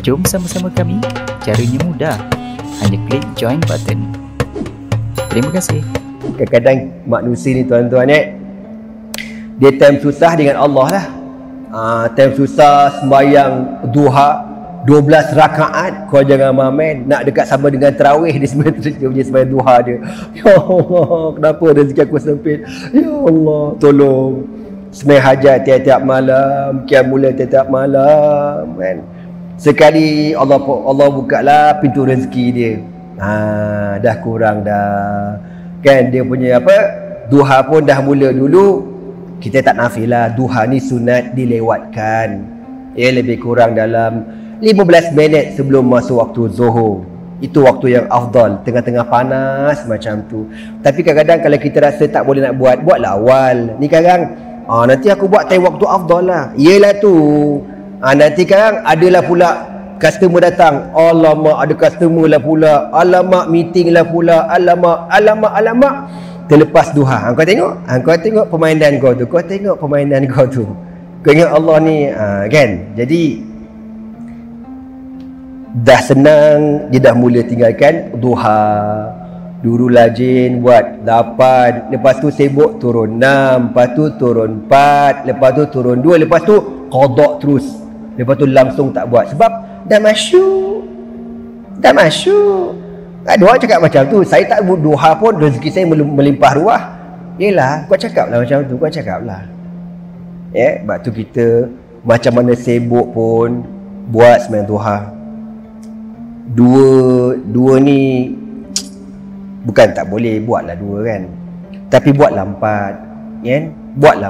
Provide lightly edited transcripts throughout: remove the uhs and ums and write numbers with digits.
Jom sama-sama kami. Caranya mudah. Hanya klik join button. Terima kasih. Kadang-kadang manusia ni tuan-tuan dia time susah dengan Allah lah. Time susah sembahyang duha 12 rakaat, kau jangan main nak dekat sama dengan tarawih dia punya sembahyang duha dia. Ya Allah, kenapa rezeki aku sempit? Ya Allah, tolong. Sembahyang hajat tiap-tiap malam, qiyamul tiap-tiap malam kan. Sekali Allah bukalah pintu rezeki dia. Dah kurang dah. Kan dia punya duha pun dah mula dulu. Kita tak nafilah, duha ni sunat dilewatkan. Lebih kurang dalam 15 minit sebelum masuk waktu zuhur. Itu waktu yang afdal, tengah-tengah panas macam tu. Tapi kadang-kadang kalau kita rasa tak boleh nak buatlah awal. Ni kadang nanti aku buat time waktu afdal lah. Yelah tu. Nanti kadang adalah pula customer datang. Alamak, ada customer lah pula. Alamak, meeting lah pula. Alamak. Terlepas duha. Kau tengok permainan kau tu. Kau ingat Allah ni kan. Jadi dah senang, dia dah mula tinggalkan duha. Dulu rajin buat 8, lepas tu sibuk turun 6, lepas tu turun 4, lepas tu turun 2, lepas tu qada terus. Lepas tu langsung tak buat sebab dah masyuk. Ada orang cakap macam tu, saya tak buat duha pun rezeki saya melimpah ruah. Yelah, kau cakap lah macam tu, sebab tu kita macam mana sibuk pun buat sembahyang duha. Dua ni bukan tak boleh, buatlah 2 kan. Tapi buatlah 4 kan? Buatlah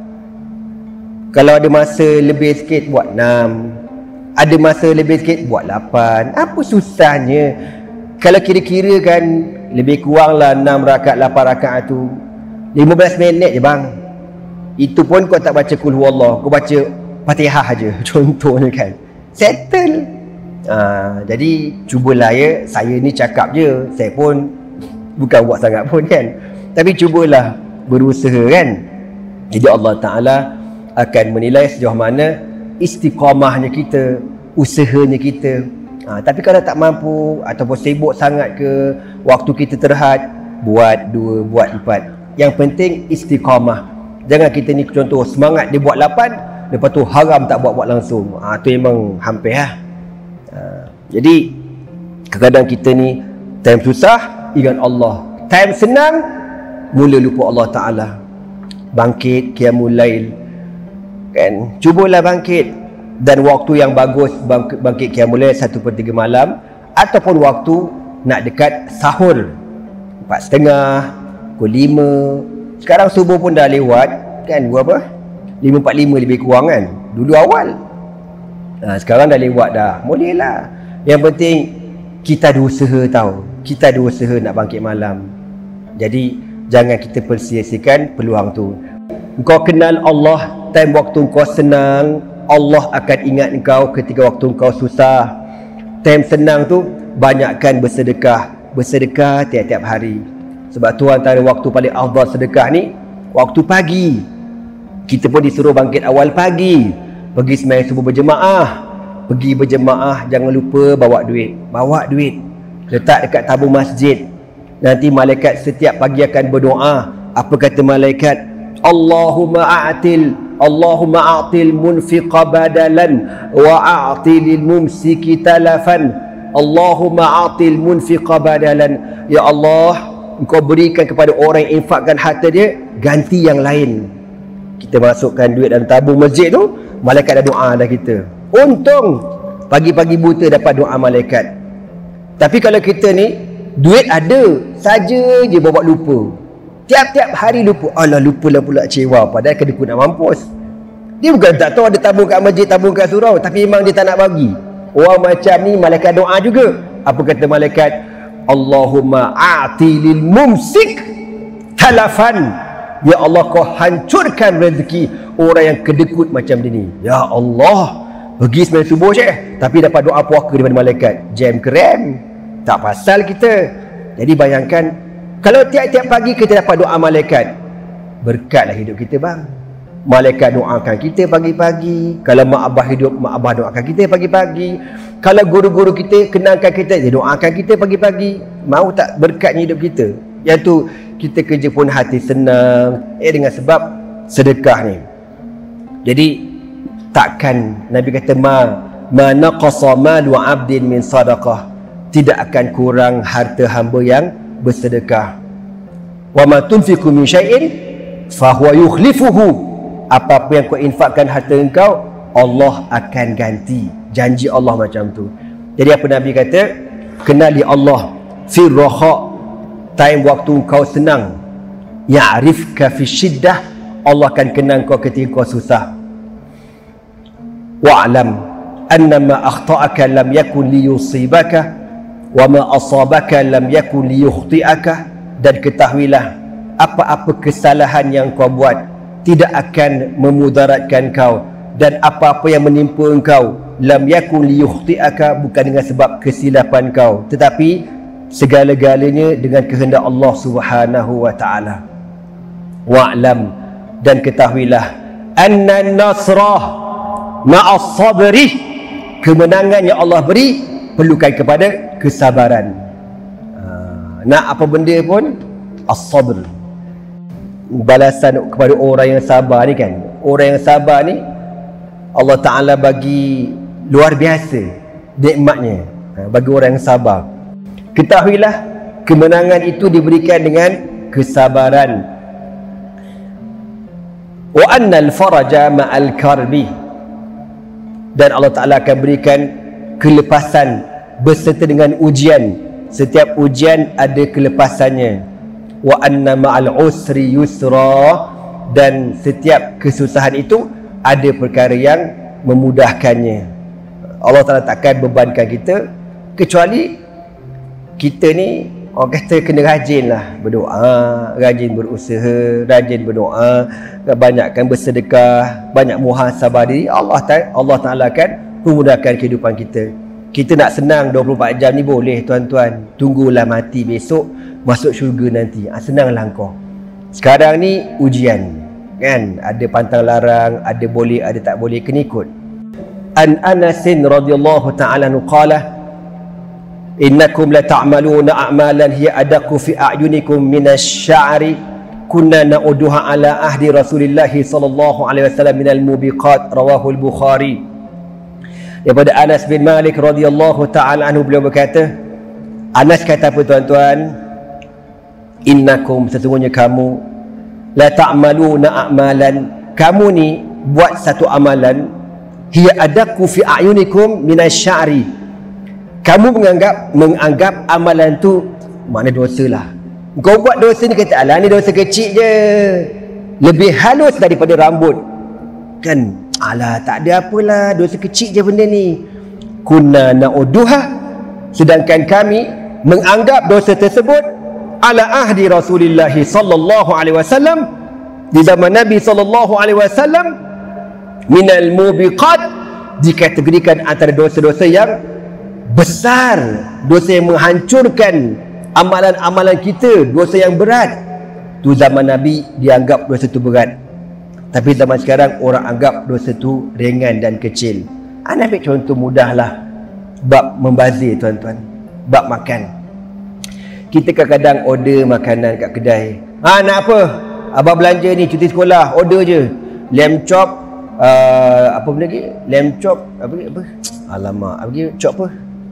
4. Kalau ada masa lebih sikit buat 6. Ada masa lebih sikit buat 8. Apa susahnya? Kalau kira-kira kan lebih kurang lah 6 rakaat 8 rakaat tu 15 minit je bang. Itu pun kau tak baca qul huwallah, kau baca Fatihah aja contohnya kan. Settle. Jadi cubalah saya ni cakap je, saya pun bukan buat sangat pun kan, tapi cubalah berusaha kan. Jadi Allah Ta'ala akan menilai sejauh mana istiqamahnya kita, usahanya kita. Tapi kalau tak mampu ataupun sibuk sangat ke, waktu kita terhad, buat 2, buat 4. Yang penting istiqamah. Jangan kita ni contoh semangat dia buat 8, lepas tu haram tak buat langsung. Tu memang hampir lah. Jadi kadang-kadang kita ni time susah ingat Allah, time senang mula lupa Allah Ta'ala. Bangkit qiyamul lail kan, cubalah bangkit. Dan waktu yang bagus bangkit qiyamul lail 1/3 malam, ataupun waktu nak dekat sahur 4:30, pukul 5. Sekarang subuh pun dah lewat kan, 5:45 lebih kurang kan. Dulu awal. Sekarang dah lewat dah, boleh lah. Yang penting kita ada usaha tau. Kita ada usaha nak bangkit malam. Jadi jangan kita persia-siakan peluang tu. Kau kenal Allah time waktu kau senang, Allah akan ingat engkau ketika waktu kau susah. Time senang tu banyakkan bersedekah tiap-tiap hari. Sebab tu antara waktu paling afdal sedekah ni waktu pagi. Kita pun disuruh bangkit awal pagi, pergi sembahyang subuh berjemaah. Pergi berjemaah, jangan lupa bawa duit. Letak dekat tabung masjid. Nanti malaikat setiap pagi akan berdoa. Apa kata malaikat? Allahumma a'til munfiqa badalan wa a'til mumsiki talafan. Allahumma a'til munfiqa badalan. Ya Allah, Engkau berikan kepada orang yang infakkan harta dia ganti yang lain. Kita masukkan duit dalam tabung masjid tu, malaikat dah doa dah kita. Untung pagi-pagi buta dapat doa malaikat. Tapi kalau kita ni duit ada saja je bawa lupa. Tiap-tiap hari lupa. Alah, lupalah pula cewa. Padahal kedekut nak mampus. Dia bukan tak tahu ada tabung kat masjid, tabung kat surau, tapi memang dia tak nak bagi. Orang macam ni malaikat doa juga. Apa kata malaikat? Allahumma a'tilil mumsik talafan. Ya Allah, kau hancurkan rezeki orang yang kedekut macam dia ni. Ya Allah, pergi sembahyang subuh Syekh, tapi dapat doa puaka daripada malaikat. Jam keren. Tak pasal kita. Jadi bayangkan kalau tiap-tiap pagi kita dapat doa malaikat, berkatlah hidup kita bang. malaikat doakan kita pagi-pagi. Kalau mak abah hidup, mak abah doakan kita pagi-pagi. Kalau guru-guru kita kenalkan kita, dia doakan kita pagi-pagi. Mau tak berkatnya hidup kita? Iaitu kita kerja pun hati senang dengan sebab sedekah ni. Jadi takkan Nabi kata ma naqasa malu 'abdin min sadaqah, tidak akan kurang harta hamba yang bersedekah. Wa ma tunfiqu min syai'in fa huwa yukhlifuhu, apa-apa yang kau infakkan harta engkau, Allah akan ganti. Janji Allah macam tu. Jadi apa Nabi kata? Kenali Allah fi raha, time waktu kau senang. Ya'rifka fi syiddah, Allah akan kenal kau ketika kau susah. Wa'lam annama akhta'aka lam yakun liyusibaka wa ma asabaka lam yakun liyukhti'aka, dan ketahuilah apa-apa kesalahan yang kau buat tidak akan memudaratkan kau, dan apa-apa yang menimpa engkau lam yakun liyukhti'aka, bukan dengan sebab kesilapan kau, tetapi segala-galanya dengan kehendak Allah Subhanahu wa taala. Wa'lam, dan ketahuilah anna nasrah ma'as sabri, kemenangan yang Allah beri perlukan kepada kesabaran. Nak apa benda pun as-sabr, balasan kepada orang yang sabar ni kan. Orang yang sabar ni Allah Ta'ala bagi luar biasa nikmatnya bagi orang yang sabar. Ketahuilah kemenangan itu diberikan dengan kesabaran. Wa annal faraja ma'al karbi, dan Allah Ta'ala akan berikan kelepasan berserta dengan ujian. Setiap ujian ada kelepasannya. Wa anna ma'al usri yusra, dan setiap kesusahan itu ada perkara yang memudahkannya. Allah Ta'ala takkan bebankan kita, kecuali kita ni orang kata kena rajin lah berdoa, rajin berusaha, rajin berdoa, banyakkan bersedekah, banyak muhasabah diri. Allah Ta'ala akan memudahkan kehidupan kita. Kita nak senang 24 jam ni boleh tuan-tuan, tunggulah mati besok masuk syurga nanti. Senanglah kau. Sekarang ni ujian kan, ada pantang larang, ada boleh, ada tak boleh, kena ikut. An Anasin radhiyallahu ta'ala anhu qala innakum la ta'maluna a'malan hiya adaku fi a'yunikum minasy-sya'ri kunna na'uduha ala ahdi Rasulillah sallallahu alaihi wasallam minal mubiqat, rawahu al-Bukhari. Daripada Anas bin Malik radhiyallahu ta'ala anhu, beliau berkata, Anas kata apa tuan-tuan? Innakum, sesungguhnya kamu, la ta'maluna a'malan, kamu ni buat satu amalan, hiya adaku fi a'yunikum minasy-sya'ri, kamu menganggap amalan tu mana dosa lah. Kau buat dosa ni kata, alah ni dosa kecil je, lebih halus daripada rambut kan. Alah tak ada apalah, dosa kecil je benda ni. Kunna na'uduha, sedangkan kami menganggap dosa tersebut ala ahdi Rasulullah sallallahu alaihi wasallam, di zaman Nabi sallallahu alaihi wasallam, minal mubiqat, dikategorikan antara dosa-dosa yang besar, dosa yang menghancurkan amalan-amalan kita, dosa yang berat. Tu zaman Nabi dianggap dosa tu berat. Tapi zaman sekarang orang anggap dosa tu ringan dan kecil. Ana ambil contoh mudahlah, bab membazir tuan-tuan, bab makan. Kita kadang-kadang order makanan kat kedai. Nak apa? Abang belanja ni cuti sekolah, order je. Lamb chop, apa benda lagi? Lamb chop, apa? Alamak, apa lagi? Chop apa?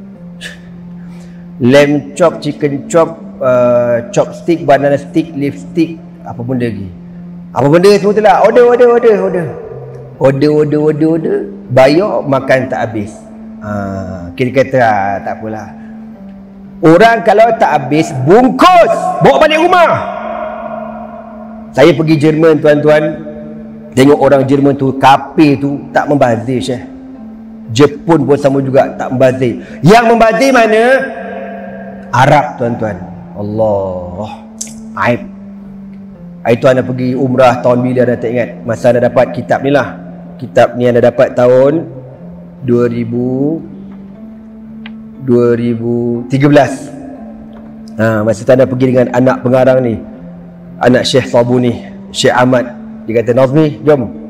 Lamb chop, chicken chop, chopstick, banana stick, leaf stick, apa benda lagi? Apa benda semua tu lah. Order. Bayar, makan tak habis. Kita kata tak apalah. Orang kalau tak habis, bungkus, bawa balik rumah. Saya pergi Jerman tuan-tuan, tengok orang Jerman tu, kafir tu tak membazir Syekh. Jepun pun sama juga, tak membazir. Yang membazir mana? Arab tuan-tuan. Allah, aib. Itu anda pergi umrah tahun bila anda tak ingat. Masa anda dapat kitab ni lah. Kitab ni anda dapat tahun 2013. Masa tu anda pergi dengan anak pengarang ni, anak Syekh Sabuni, Syekh Ahmad. Dia kata, Nazmi, jom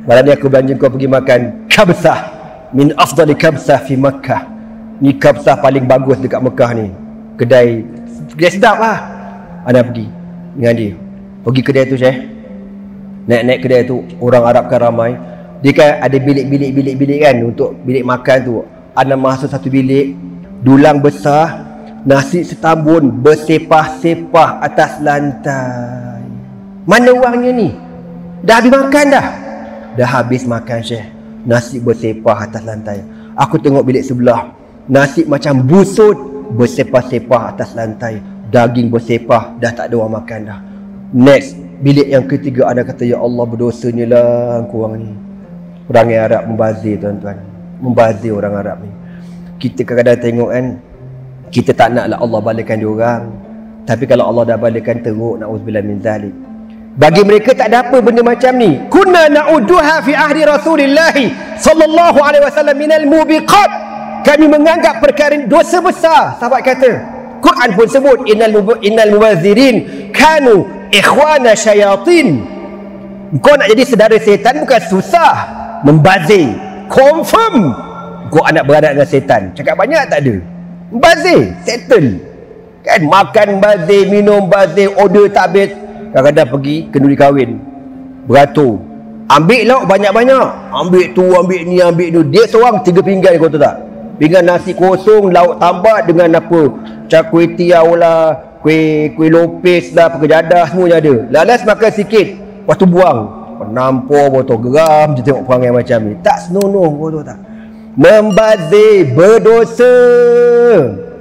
malam ni aku belanja kau pergi makan kabsah min afdali kabsah fi Makkah. Ni kabsah paling bagus dekat Mekah ni. Kedai sedap lah. Ana pergi dengan dia. Pergi kedai tu Syekh. Naik kedai tu, orang Arab kan ramai. Dia kan ada bilik kan untuk bilik makan tu. Ana masuk satu bilik, dulang besar, nasi setambun bersepah-sepah atas lantai. Mana orangnya ni? Dah habis makan dah. Dah habis makan Syekh. Nasi bersepah atas lantai. Aku tengok bilik sebelah. Nasi macam busut bersepah-sepah atas lantai. Daging bersepah, dah tak ada orang makan dah. Next, bilik yang ketiga, ada kata, ya Allah, berdosanya lah korang ni. Orang Arab membazir tuan-tuan. Membazir orang Arab ni. Kita kadang-kadang tengok kan, kita tak naklah Allah balakan dia orang. Tapi kalau Allah dah balakan, teruk, na'udzubillah min zalik. Bagi mereka tak ada apa benda macam ni. Kunna na'udduha fi ahdi Rasulillah sallallahu alaihi wasallam minal mubiqat. Kami menganggap perkara dosa besar. Sahabat kata, Quran pun sebut innal mubazirin kanu ikhwana syayatin. Kau nak jadi saudara setan bukan susah. Membazir, confirm kau anak beranak dengan setan. Cakap banyak tak ada. Membazir, settle. Kan makan bazir, minum bazir, order tak habis. Kadang-kadang pergi kenduri kahwin, beratur, ambil lauk banyak-banyak, ambil tu, ambil ni, ambil tu. Dia seorang 3 pinggan, kau tahu tak? Pinggan nasi kosong, lauk tambah dengan apa, kuih tiaw lah, kuih lopes lah, pekerjadah, semuanya ada. Lalas makan sikit, lepas tu buang. Penampur botol, geram je tengok perangai macam ni. Tak senonoh, kau tahu tak? Membazir, berdosa.